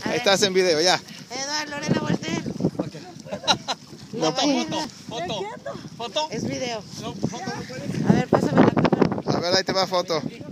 Ahí estás en video, ya. Eduardo, Lorena, voltea. Foto. Es video. No, foto no puede. A ver, pásame la cámara. A ver, ahí te va foto.